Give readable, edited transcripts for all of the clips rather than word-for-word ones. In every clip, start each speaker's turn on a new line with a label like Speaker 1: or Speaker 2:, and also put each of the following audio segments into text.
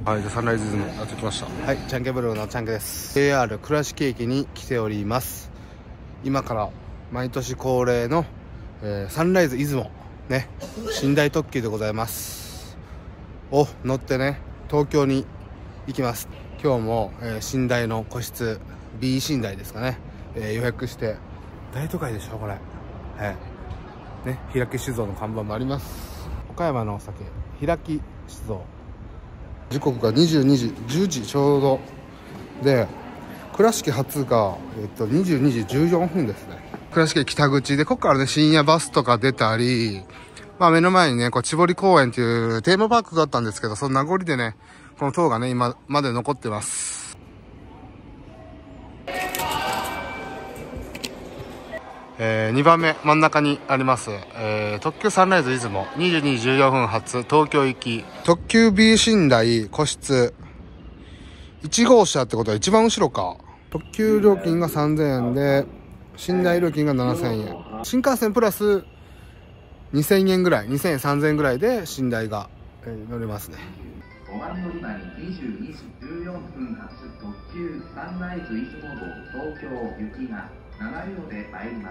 Speaker 1: はい、じゃあサンライズイズムやってきました。はい、チャンケブルーのチャンケです。 JR 倉敷駅に来ております。今から毎年恒例の、サンライズ出雲ね、寝台特急でございますを乗ってね、東京に行きます。今日も、寝台の個室 B 寝台ですかね、予約して。大都会でしょこれ。ね、開き酒造の看板もあります。岡山のお酒開き酒造。時刻が22時10時ちょうどで、倉敷発が、22時14分ですね。倉敷駅北口で、ここからね深夜バスとか出たり、まあ目の前にねこう千堀公園っていうテーマパークがあったんですけど、その名残でねこの塔がね今まで残ってます。2番目真ん中にあります、特急サンライズ出雲22時14分発東京行き特急 B 寝台個室1号車ってことは一番後ろか。特急料金が3000円で寝台料金が7000円、新幹線プラス2000円ぐらい、2000円3000円ぐらいで寝台が、乗れますね。
Speaker 2: 5番乗り場に22時14分発特急サンライズ出雲号東京行きが7両で参ります。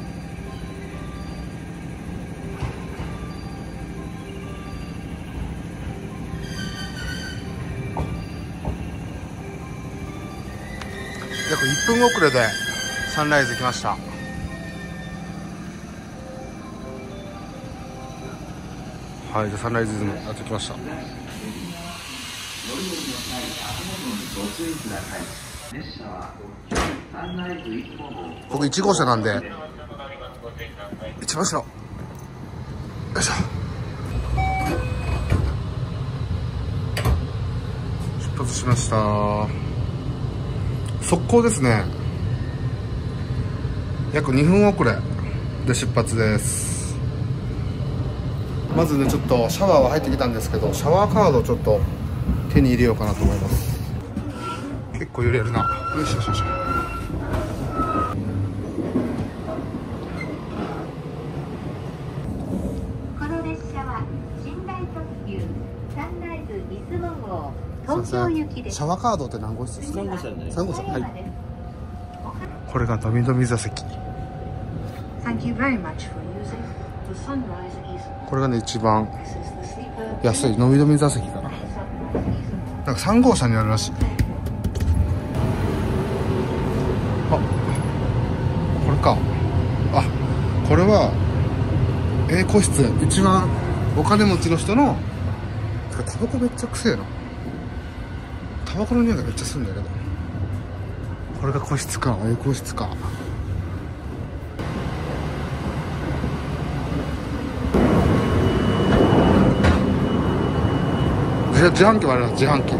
Speaker 1: 約1分遅れでサンライズ来ました。はい、じゃあサンライズ出雲やってきました。僕1号車なんで一番後ろ。よいしょ。出発しました。速攻ですね。約2分遅れで出発です。まずねちょっとシャワーは入ってきたんですけど、シャワーカードをちょっと手に入れようかなと思います。結構揺れるな。よいしょよいしょ。
Speaker 2: この列車は寝台特急サンライズ出雲号東京行きです。
Speaker 1: シャワーカードって何号室ですか？3号車ね。3号車。はい。これがドミドミ座席。これがね一番安いのみどみ座席かな。なんか3号車にあるらしい。あ、これか。あ、これは個室一番お金持ちの人の。タバコめっちゃくせえな。タバコの匂いがめっちゃするんだけど。これが個室か。個室か。自販機もあります。自販機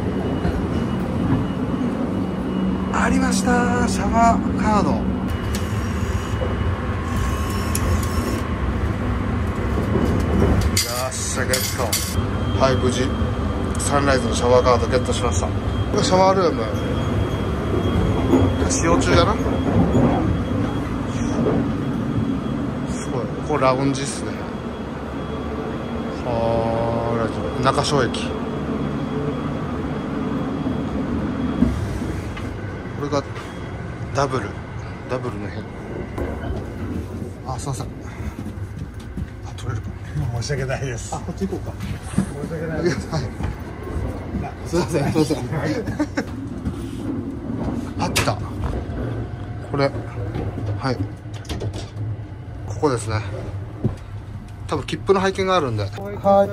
Speaker 1: ありました。シャワーカード。よっしゃゲット。はい、無事サンライズのシャワーカードゲットしました。これシャワールーム使用中やな。すごい。これラウンジっすね。中小駅。これがダブルの部屋。あ、すいません。あ、取れるか。
Speaker 3: 申し訳ないです。
Speaker 1: あ、こっち行こうか。
Speaker 3: 申し訳ないです。
Speaker 1: はい。すいません、すいません。あった。これ。はい。ここですね。多分切符の拝見があるんで。はい。はい、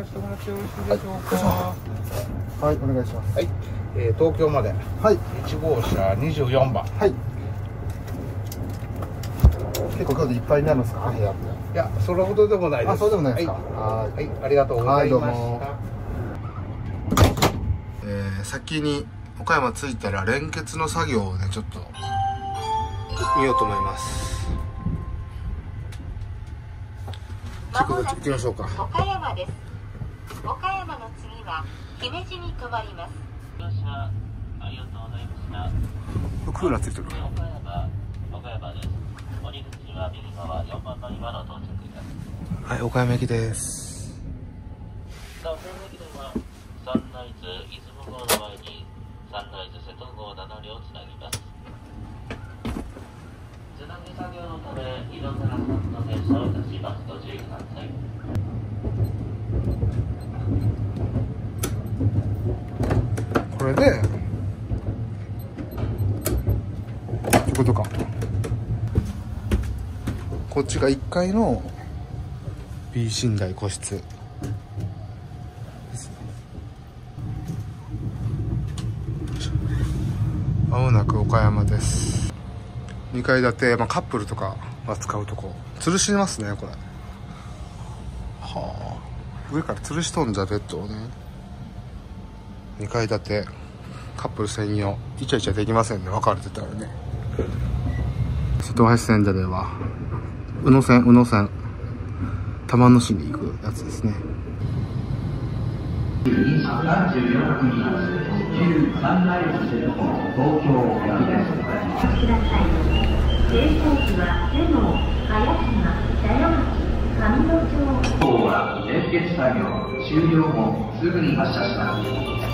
Speaker 1: お願いします。
Speaker 3: はい。東京まで。
Speaker 1: はい。
Speaker 3: 1号車24番。
Speaker 1: はい。結構今日でいっぱいになるんですか、部屋って。
Speaker 3: いや、それほどでもないです。
Speaker 1: あ、そうでもないですか。
Speaker 3: はい。ありがとうございました。
Speaker 1: 先に岡山着いたら連結の作業をねちょっと見ようと思います。行きましょうか。
Speaker 2: 岡山です。岡山の次は姫路に停まります。ありがとうございました。
Speaker 1: クーラーついてる。
Speaker 2: 岡山です。降り口は右側4番乗り場の到着です。
Speaker 1: はい、岡山駅です。
Speaker 2: 岡山駅では
Speaker 4: サンライズ出雲号の前にサンライズ瀬戸号7両つなぎます。つなぎ作業のため色から2つの電車を出します。ご注意ください。
Speaker 1: これでってことか。こっちが1階の B 寝台個室ですね。まもなく岡山です。2階建て、カップルとかは使うとこ。吊るしますねこれ。はあ、上から吊るしとんじゃ、ベッドをね。2階建てカップル専用。イチャイチャできませんね、分かれてたらね。瀬戸橋線じゃねえわ、宇野線玉野市に行くやつですね。
Speaker 2: 2時34分発特急サンライズ瀬戸号東京駅です。お待ちください。停車駅は瀬野、茅島、茶屋町、上野町。今日は連結作業終了後すぐに発車します。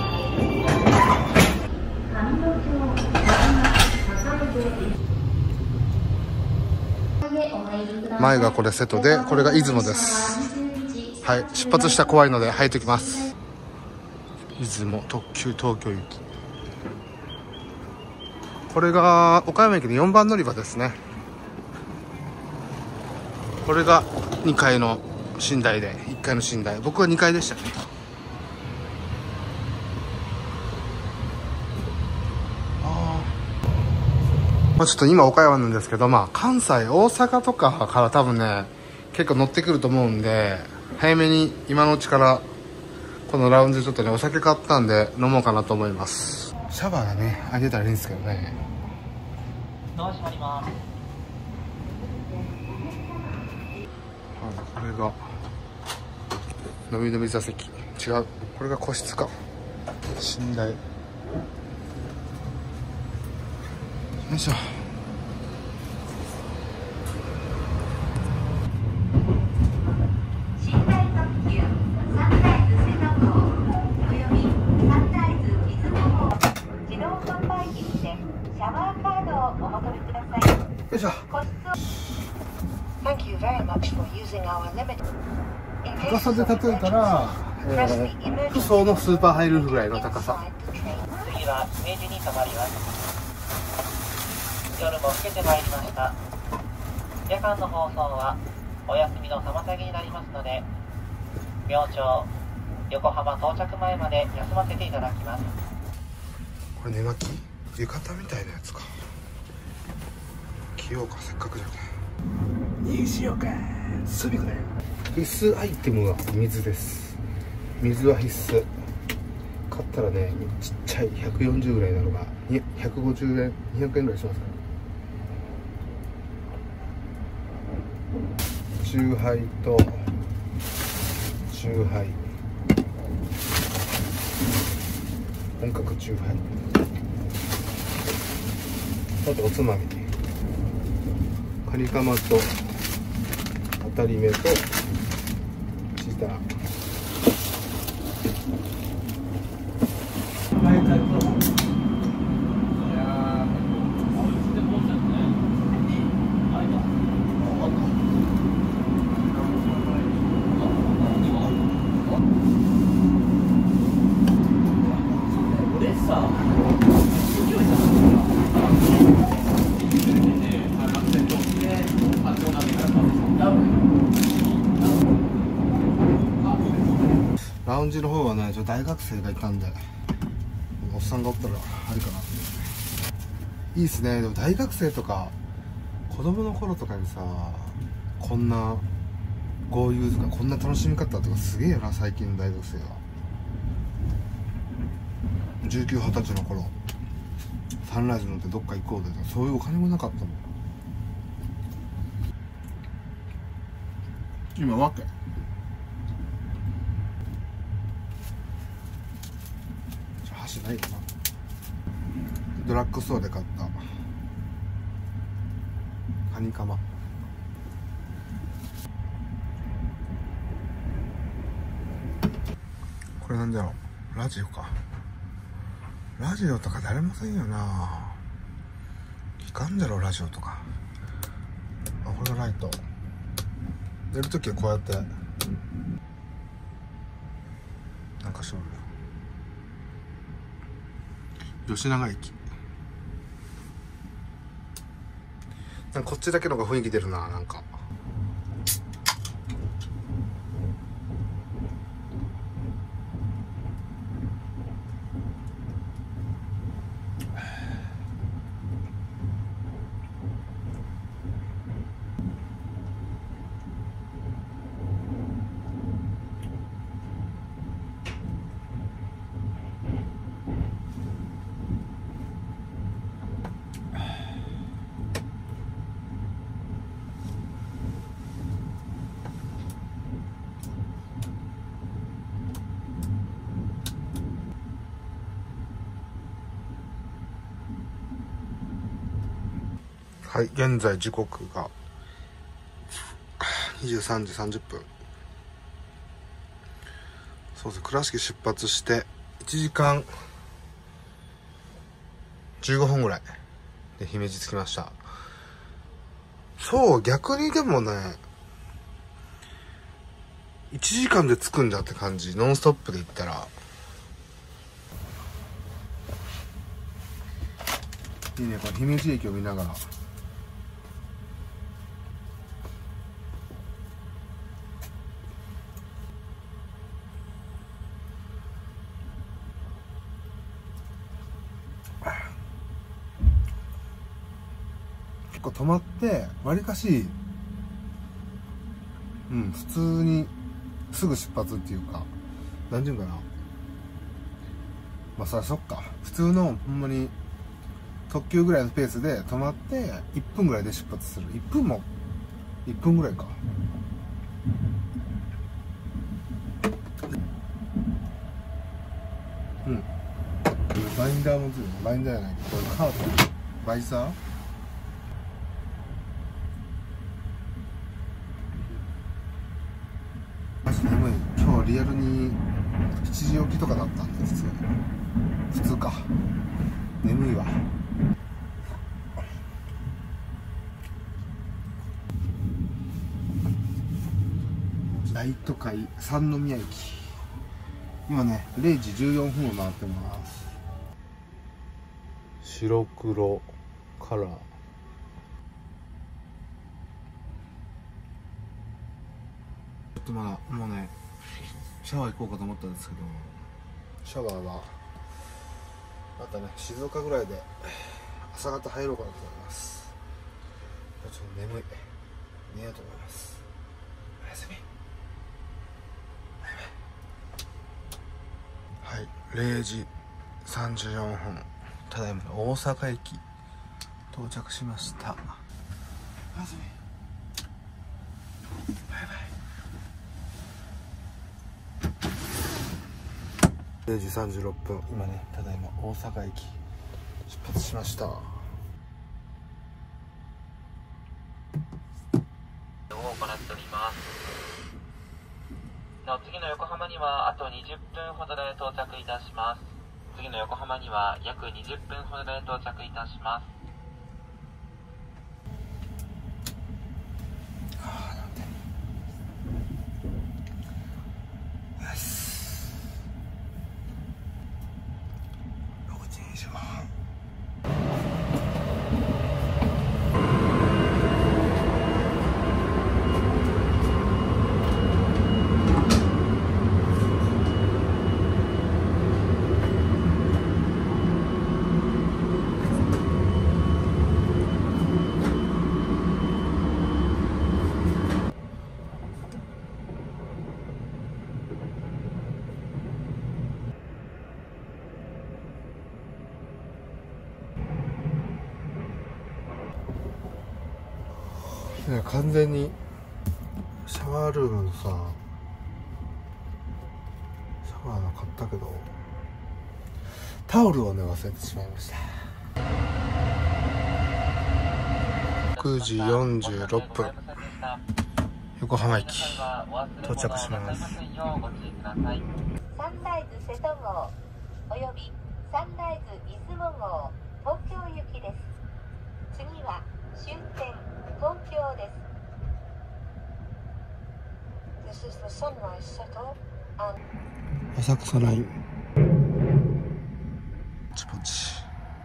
Speaker 2: 上野町、高井で
Speaker 1: 前がこれ瀬戸で、これが出雲です。はい、出発したら怖いので入ってきます。出雲特急東京行き。これが岡山駅の4番乗り場ですね。これが2階の寝台で、1階の寝台。僕は2階でしたね。ちょっと今岡山なんですけど、関西、大阪とかから多分ね、結構乗ってくると思うんで、早めに今のうちからこのラウンジちょっとね、お酒買ったんで飲もうかなと思います。シャワーがね、開いてたらいいんですけどね。
Speaker 4: ドア閉まります。
Speaker 1: これがのびのび座席。違う、これが個室か。寝台。よいしょ。
Speaker 5: 寝台特急サンライズ瀬戸号およびサンライズ出雲号自動販売機にてシャワーカードをお求めください。
Speaker 1: よいしょ。
Speaker 5: 個室を Thank you very much for using our limited
Speaker 1: 高さで例えたら、服装のスーパーハイルーフぐらいの高さ。
Speaker 4: 次は明治に停まります。夜も更けてまいりました。夜間の放送はお休みの妨げになりますので、明朝横浜到着前まで休ませていただきます。
Speaker 1: これ寝巻き浴衣みたいなやつか。着ようか、せっかくじゃね。にしようか、すびこれ。必須アイテムは水です。水は必須。買ったらね、ちっちゃい140ぐらいなのが150円200円ぐらいしますから。チューハイとチューハイ、本格チューハイ、あとおつまみ、カニカマと当たり目とチター。ラウンジの方はね、大学生がいたんで、おっさんがおったらあれかな。いいっすね。でも大学生とか子供の頃とかにさ、こんな豪遊とかこんな楽しみ方とかすげえよな、最近の大学生は。19、20歳の頃サンライズ乗ってどっか行こうで、そういうお金もなかったもん。今わけ箸ないよな。ドラッグストアで買ったカニカマ。これなんだろう。 ラジオか。ラジオとか誰もせんよな。聞かんじゃろラジオとか。あ、これがライト。寝るときはこうやってなんかしょるよ。吉永駅。なんかこっちだけの方が雰囲気出るな。なんかはい、現在時刻が23時30分。そうですね、倉敷出発して1時間15分ぐらいで姫路着きました。そう、逆にでもね、1時間で着くんだって感じ。ノンストップで行ったらいいね。この姫路駅を見ながら結構止まってわりかし普通にすぐ出発っていうか、何ていうんかな、まあそりゃそっか、普通のほんまに特急ぐらいのペースで止まって1分ぐらいで出発する。1分ぐらいか。バインダーもついてる。バインダーじゃないけど、これカートン、バイザー、マジ眠い。今日リアルに7時起きとかだったんで、普通か。眠いわ。大都会三宮駅、今ね0時14分を回ってます。白黒カラー。ちょっとまだもうねシャワー行こうかと思ったんですけど、シャワーはまたね静岡ぐらいで朝方入ろうかなと思います。ちょっと眠い、寝ようと思います。おやすみ。はい、0時34分、ただいま大阪駅到着しました。おやすみ。バイバイ。0時36分、今ねただいま大阪駅出発しました。
Speaker 4: を行っております。なお次の横浜にはあと20分ほどで到着いたします。次の横浜には約20分ほどで到着いたします。
Speaker 1: 完全にシャワールームのさ、シャワーの買ったけどタオルをね忘れてしまいました。6時46分、 横浜駅到着します。
Speaker 5: サンライズ瀬戸号およびサンライズ出雲号東京行きです。次は終点東京です。This is the Sunrise Settle and
Speaker 1: 浅草ラインポチポチ。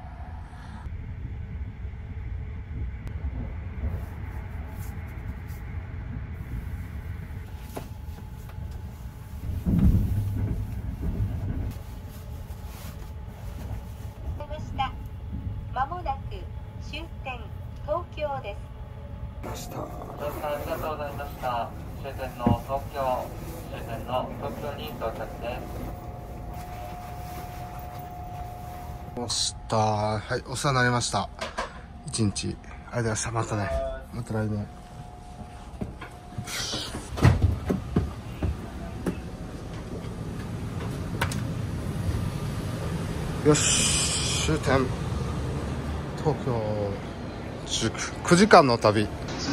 Speaker 5: まもなく終点東京です。
Speaker 1: ました。
Speaker 4: ありがとうございました。終点の東京に到着です。
Speaker 1: ました。はい、お世話になりました。一日ありがとうございました。またね。また来年。よし、終点東京9時間の旅。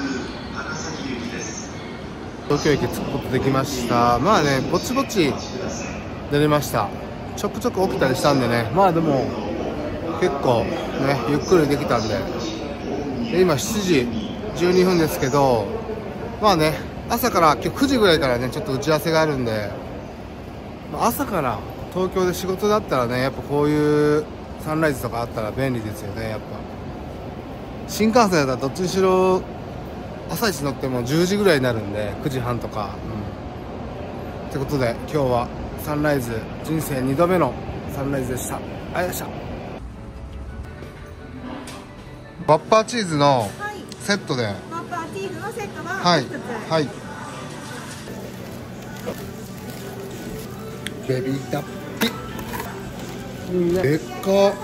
Speaker 1: 東京駅着くことできました。まあね、ぼちぼち出れました。ちょくちょく起きたりしたんでね、まあでも結構ねゆっくりできたんで、今7時12分ですけど、まあね朝から今日9時ぐらいからねちょっと打ち合わせがあるんで、朝から東京で仕事だったらねやっぱこういうサンライズとかあったら便利ですよね。やっぱ新幹線だったらどっちにしろ朝一乗っても10時ぐらいになるんで、9時半とか、ってことで今日はサンライズ人生2度目のサンライズでした。ありがとうございました。バッパーチーズのセットで、
Speaker 6: バッパーチーズのセットが
Speaker 1: はい
Speaker 6: 1つ、
Speaker 1: はいベビーダッピでっか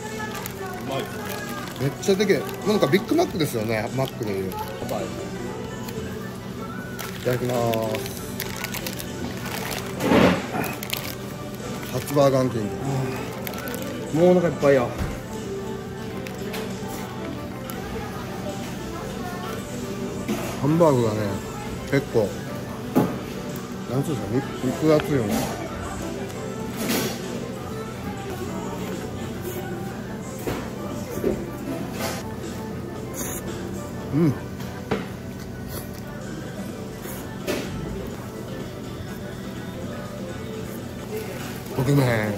Speaker 1: めっちゃでけえ。なんかビッグマックですよね。マックでいう。いただきます。初バーガーキング。もうお腹いっぱいや。ハンバーグがね結構なんつうんですか、肉厚いよね。僕ね